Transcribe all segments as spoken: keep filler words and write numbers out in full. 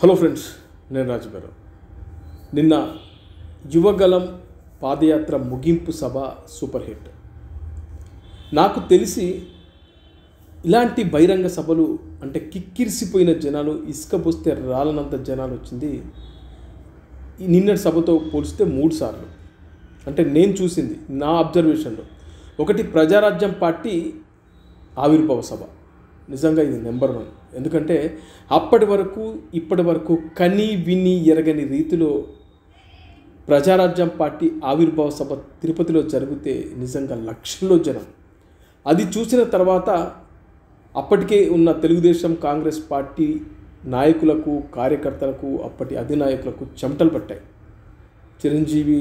Hello friends, నేను రాజు గారు. నిన్న యువగలం పాదయాత్ర ముగింపు సభ సూపర్ హిట్. నాకు తెలిసి ఇలాంటి బహిరంగ సభలు అంటే కిక్కిరిసిపోయిన జనాలు, ఇసుక పోస్తే రాలనంత జనాలు వచ్చింది నిన్నటి సభతో పోలిస్తే మూడు సార్లు. అంటే నేను చూసింది నా అబ్జర్వేషన్లో ఒకటి ప్రజారాజ్యం పార్టీ ఆవిర్భావ సభ. నిజంగా ఇది నెంబర్ వన్. ఎందుకంటే అప్పటి వరకు ఇప్పటి వరకు కని విని ఎరగని రీతిలో ప్రజారాజ్యం పార్టీ ఆవిర్భావ సభ తిరుపతిలో జరిగితే నిజంగా లక్షల్లో జనం. అది చూసిన తర్వాత అప్పటికే ఉన్న తెలుగుదేశం కాంగ్రెస్ పార్టీ నాయకులకు, కార్యకర్తలకు, అప్పటి అధినాయకులకు చెమటలు పట్టాయి. చిరంజీవి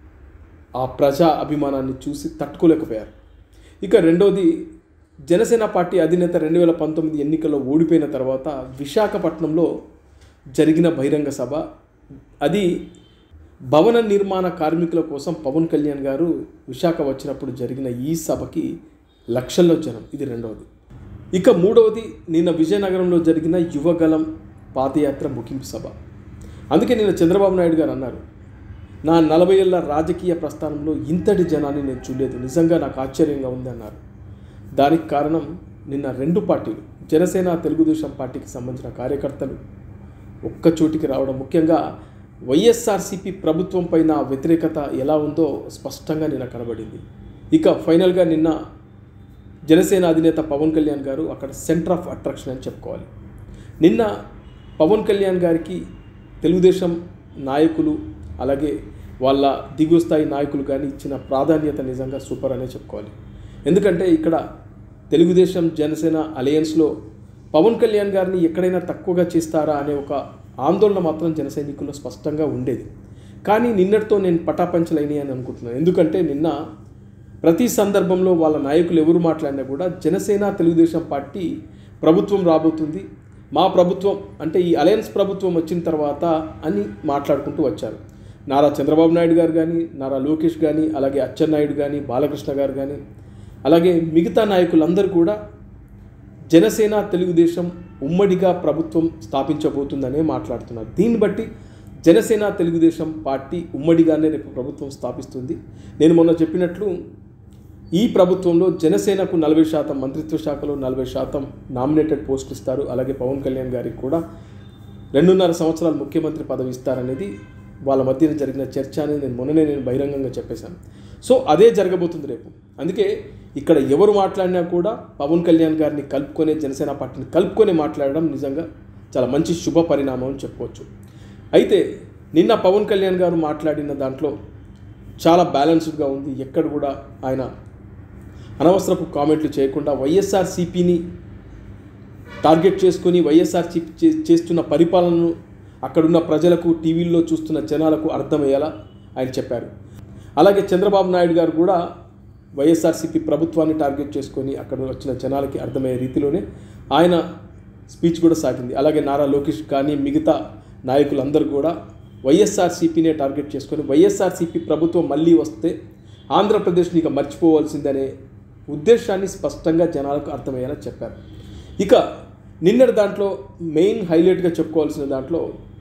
ఆ ప్రజా అభిమానాన్ని చూసి తట్టుకోలేకపోయారు. ఇక రెండోది, జనసేన పార్టీ అధినేత రెండు వేల పంతొమ్మిది ఎన్నికల్లో ఓడిపోయిన తర్వాత విశాఖపట్నంలో జరిగిన బహిరంగ సభ. అది భవన నిర్మాణ కార్మికుల కోసం పవన్ కళ్యాణ్ గారు విశాఖ వచ్చినప్పుడు జరిగిన ఈ సభకి లక్షల్లో జనం. ఇది రెండవది. ఇక మూడవది, నిన్న విజయనగరంలో జరిగిన యువగలం పాదయాత్ర ముగింపు సభ. అందుకే నిన్న చంద్రబాబు నాయుడు గారు అన్నారు, నా నలభై ఏళ్ళ రాజకీయ ప్రస్థానంలో ఇంతటి జనాన్ని నేను చూడలేదు, నిజంగా నాకు ఆశ్చర్యంగా ఉంది అన్నారు. దానికి కారణం నిన్న రెండు పార్టీలు, జనసేన, తెలుగుదేశం పార్టీకి సంబంధించిన కార్యకర్తలు ఒక్క చోటికి రావడం, ముఖ్యంగా వైఎస్ఆర్సీపీ ప్రభుత్వం పైన వ్యతిరేకత ఎలా ఉందో స్పష్టంగా నిన్న కనబడింది. ఇక ఫైనల్గా నిన్న జనసేన అధినేత పవన్ కళ్యాణ్ గారు అక్కడ సెంటర్ ఆఫ్ అట్రాక్షన్ అని చెప్పుకోవాలి. నిన్న పవన్ కళ్యాణ్ గారికి తెలుగుదేశం నాయకులు అలాగే వాళ్ళ దిగువ స్థాయి నాయకులు కానీ ఇచ్చిన ప్రాధాన్యత నిజంగా సూపర్ అనే చెప్పుకోవాలి. ఎందుకంటే ఇక్కడ తెలుగుదేశం జనసేన అలయన్స్లో పవన్ కళ్యాణ్ గారిని ఎక్కడైనా తక్కువగా చేస్తారా అనే ఒక ఆందోళన మాత్రం జన సైనికుల్లో స్పష్టంగా ఉండేది. కానీ నిన్నటితో నేను పటాపంచలైనవి అని అనుకుంటున్నాను. ఎందుకంటే నిన్న ప్రతి సందర్భంలో వాళ్ళ నాయకులు ఎవరు మాట్లాడినా కూడా జనసేన, తెలుగుదేశం పార్టీ ప్రభుత్వం రాబోతుంది, మా ప్రభుత్వం అంటే ఈ అలయన్స్ ప్రభుత్వం వచ్చిన తర్వాత అని మాట్లాడుకుంటూ వచ్చారు. నారా చంద్రబాబు నాయుడు గారు కానీ, నారా లోకేష్ కానీ, అలాగే అచ్చెన్నాయుడు కానీ, బాలకృష్ణ గారు కానీ, అలాగే మిగతా నాయకులందరూ కూడా జనసేన, తెలుగుదేశం ఉమ్మడిగా ప్రభుత్వం స్థాపించబోతుందనే మాట్లాడుతున్నారు. దీన్ని బట్టి జనసేన, తెలుగుదేశం పార్టీ ఉమ్మడిగానే రేపు ప్రభుత్వం స్థాపిస్తుంది. నేను మొన్న చెప్పినట్లు ఈ ప్రభుత్వంలో జనసేనకు నలభై శాతం మంత్రిత్వ శాఖలో నలభై శాతం నామినేటెడ్ పోస్టులు ఇస్తారు. అలాగే పవన్ కళ్యాణ్ గారికి కూడా రెండున్నర సంవత్సరాలు ముఖ్యమంత్రి పదవి ఇస్తారనేది వాళ్ళ మధ్యన జరిగిన చర్చ అనేది నేను మొన్ననే నేను బహిరంగంగా చెప్పేశాను. సో అదే జరగబోతుంది రేపు. అందుకే ఇక్కడ ఎవరు మాట్లాడినా కూడా పవన్ కళ్యాణ్ గారిని కలుపుకొనే, జనసేన పార్టీని కలుపుకొని మాట్లాడడం నిజంగా చాలా మంచి శుభ పరిణామం అని చెప్పవచ్చు. అయితే నిన్న పవన్ కళ్యాణ్ గారు మాట్లాడిన దాంట్లో చాలా బ్యాలెన్స్డ్గా ఉంది. ఎక్కడ కూడా ఆయన అనవసరపు కామెంట్లు చేయకుండా వైఎస్ఆర్సీపీని టార్గెట్ చేసుకొని వైఎస్ఆర్సీపీ చేస్తున్న పరిపాలనను అక్కడున్న ప్రజలకు, టీవీల్లో చూస్తున్న జనాలకు అర్థమయ్యేలా ఆయన చెప్పారు. అలాగే చంద్రబాబు నాయుడు గారు కూడా వైఎస్ఆర్సీపీ ప్రభుత్వాన్ని టార్గెట్ చేసుకొని అక్కడ వచ్చిన జనాలకి అర్థమయ్యే రీతిలోనే ఆయన స్పీచ్ కూడా సాగింది. అలాగే నారా లోకేష్ కానీ మిగతా నాయకులందరూ కూడా వైఎస్ఆర్సీపీనే టార్గెట్ చేసుకొని వైఎస్ఆర్సీపీ ప్రభుత్వం మళ్ళీ వస్తే ఆంధ్రప్రదేశ్ని ఇక మర్చిపోవాల్సిందనే ఉద్దేశాన్ని స్పష్టంగా జనాలకు అర్థమయ్యేలా చెప్పారు. ఇక నిన్నటి దాంట్లో మెయిన్ హైలైట్గా చెప్పుకోవాల్సిన దాంట్లో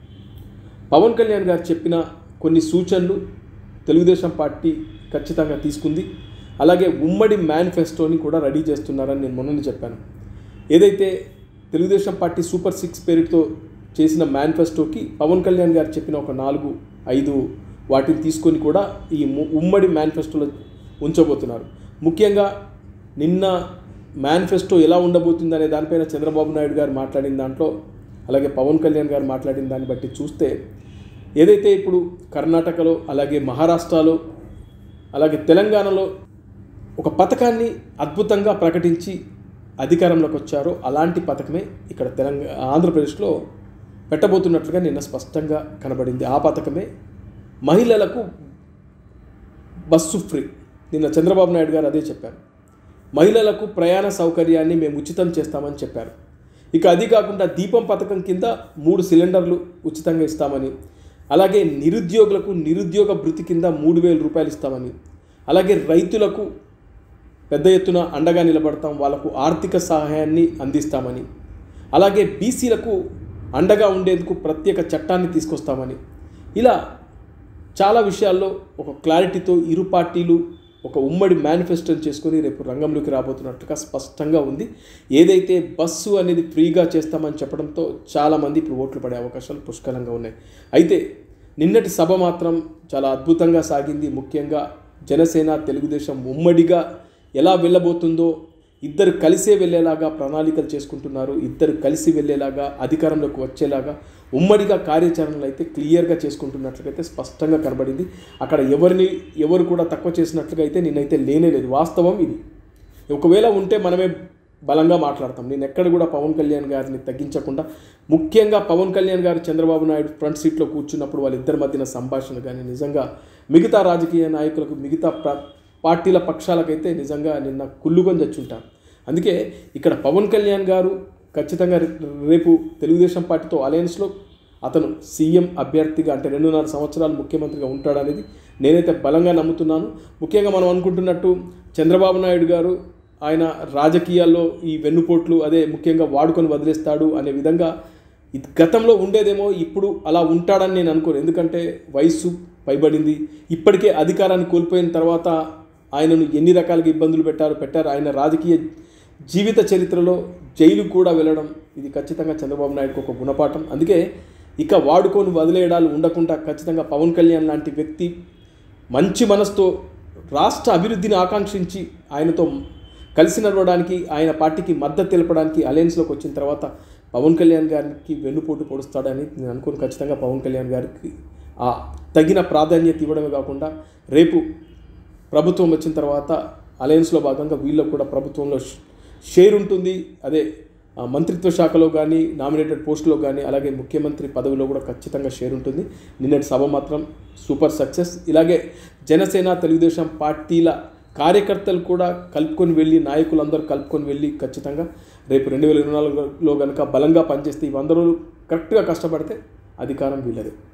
పవన్ కళ్యాణ్ గారు చెప్పిన కొన్ని సూచనలు తెలుగుదేశం పార్టీ ఖచ్చితంగా తీసుకుంది. అలాగే ఉమ్మడి మేనిఫెస్టోని కూడా రెడీ చేస్తున్నారని నేను మొన్ననే చెప్పాను. ఏదైతే తెలుగుదేశం పార్టీ సూపర్ సిక్స్ పేరుతో చేసిన మేనిఫెస్టోకి పవన్ కళ్యాణ్ గారు చెప్పిన ఒక నాలుగు ఐదు వాటిని తీసుకొని కూడా ఈ ఉమ్మడి మేనిఫెస్టోలో ఉంచబోతున్నారు. ముఖ్యంగా నిన్న మేనిఫెస్టో ఎలా ఉండబోతుంది అనే దానిపైన చంద్రబాబు నాయుడు గారు మాట్లాడిన దాంట్లో, అలాగే పవన్ కళ్యాణ్ గారు మాట్లాడిన దాన్ని బట్టి చూస్తే ఏదైతే ఇప్పుడు కర్ణాటకలో, అలాగే మహారాష్ట్రలో, అలాగే తెలంగాణలో ఒక పథకాన్ని అద్భుతంగా ప్రకటించి అధికారంలోకి వచ్చారో అలాంటి పథకమే ఇక్కడ తెలంగాణ ఆంధ్రప్రదేశ్లో పెట్టబోతున్నట్లుగా నిన్న స్పష్టంగా కనబడింది. ఆ పథకమే మహిళలకు బస్సు ఫ్రీ. నిన్న చంద్రబాబు నాయుడు గారు అదే చెప్పారు. మహిళలకు ప్రయాణ సౌకర్యాన్ని మేము ఉచితం చేస్తామని చెప్పారు. ఇక అది కాకుండా దీపం పథకం కింద మూడు సిలిండర్లు ఉచితంగా ఇస్తామని, అలాగే నిరుద్యోగులకు నిరుద్యోగ భృతి కింద మూడు వేల రూపాయలు ఇస్తామని, అలాగే రైతులకు పెద్ద ఎత్తున అండగా నిలబడతాం, వాళ్ళకు ఆర్థిక సహాయాన్ని అందిస్తామని, అలాగే బీసీలకు అండగా ఉండేందుకు ప్రత్యేక చట్టాన్ని తీసుకొస్తామని, ఇలా చాలా విషయాల్లో ఒక క్లారిటీతో ఇరు పార్టీలు ఒక ఉమ్మడి మేనిఫెస్టోని చేసుకొని రేపు రంగంలోకి రాబోతున్నట్టుగా స్పష్టంగా ఉంది. ఏదైతే బస్సు అనేది ఫ్రీగా చేస్తామని చెప్పడంతో చాలామంది ఇప్పుడు ఓట్లు పడే అవకాశాలు పుష్కలంగా ఉన్నాయి. అయితే నిన్నటి సభ మాత్రం చాలా అద్భుతంగా సాగింది. ముఖ్యంగా జనసేన తెలుగుదేశం ఉమ్మడిగా ఎలా వెళ్ళబోతుందో, ఇద్దరు కలిసే వెళ్ళేలాగా ప్రణాళికలు చేసుకుంటున్నారు. ఇద్దరు కలిసి వెళ్ళేలాగా అధికారంలోకి వచ్చేలాగా ఉమ్మడిగా కార్యాచరణలు అయితే క్లియర్గా చేసుకుంటున్నట్లుగైతే స్పష్టంగా కనబడింది. అక్కడ ఎవరిని ఎవరు కూడా తక్కువ చేసినట్లుగా అయితే నేనైతే లేనే లేదు. వాస్తవం ఇది. ఒకవేళ ఉంటే మనమే బలంగా మాట్లాడతాం. నేను ఎక్కడ కూడా పవన్ కళ్యాణ్ గారిని తగ్గించకుండా, ముఖ్యంగా పవన్ కళ్యాణ్ గారు చంద్రబాబు నాయుడు ఫ్రంట్ సీట్లో కూర్చున్నప్పుడు వాళ్ళిద్దరి మధ్యన సంభాషణ కానీ నిజంగా మిగతా రాజకీయ నాయకులకు, మిగతా పార్టీల పక్షాలకైతే నిజంగా నిన్న కుళ్ళుకొని చచ్చుంటారు. అందుకే ఇక్కడ పవన్ కళ్యాణ్ గారు ఖచ్చితంగా రేపు తెలుగుదేశం పార్టీతో అలయన్స్లో అతను సీఎం అభ్యర్థిగా అంటే రెండున్నర సంవత్సరాలు ముఖ్యమంత్రిగా ఉంటాడనేది నేనైతే బలంగా నమ్ముతున్నాను. ముఖ్యంగా మనం అనుకుంటున్నట్టు చంద్రబాబు నాయుడు గారు ఆయన రాజకీయాల్లో ఈ వెన్నుపోట్లు అదే ముఖ్యంగా వాడుకొని వదిలేస్తాడు అనే విధంగా గతంలో ఉండేదేమో, ఇప్పుడు అలా ఉంటాడని నేను అనుకోను. ఎందుకంటే వయస్సు పైబడింది. ఇప్పటికే అధికారాన్ని కోల్పోయిన తర్వాత ఆయనను ఎన్ని రకాలుగా ఇబ్బందులు పెట్టారు పెట్టారు ఆయన రాజకీయ జీవిత చరిత్రలో జైలు కూడా వెళ్ళడం ఇది ఖచ్చితంగా చంద్రబాబు నాయుడుకు ఒక గుణపాఠం. అందుకే ఇక వాడుకొని వదిలేయడాలు ఉండకుండా ఖచ్చితంగా పవన్ కళ్యాణ్ లాంటి వ్యక్తి మంచి మనసుతో రాష్ట్ర అభివృద్ధిని ఆకాంక్షించి ఆయనతో కలిసి నడవడానికి, ఆయన పార్టీకి మద్దతు తెలపడానికి అలయన్స్లోకి వచ్చిన తర్వాత పవన్ కళ్యాణ్ గారికి వెన్నుపోటు పొడుస్తాడని నేను అనుకోను. ఖచ్చితంగా పవన్ కళ్యాణ్ గారికి ఆ తగిన ప్రాధాన్యత ఇవ్వడమే కాకుండా రేపు ప్రభుత్వం వచ్చిన తర్వాత అలయన్స్లో భాగంగా వీళ్ళకు కూడా ప్రభుత్వంలో షేర్ ఉంటుంది. అదే మంత్రిత్వ శాఖలో కానీ, నామినేటెడ్ పోస్టులో కానీ, అలాగే ముఖ్యమంత్రి పదవిలో కూడా ఖచ్చితంగా షేర్ ఉంటుంది. నిన్నటి సభ మాత్రం సూపర్ సక్సెస్. ఇలాగే జనసేన తెలుగుదేశం పార్టీల కార్యకర్తలు కూడా కలుపుకొని వెళ్ళి, నాయకులందరూ కలుపుకొని వెళ్ళి ఖచ్చితంగా రేపు రెండు వేల ఇరవై నాలుగులో కనుక బలంగా పనిచేస్తే, ఇవందరూ కరెక్ట్గా కష్టపడితే అధికారం వీళ్ళదే.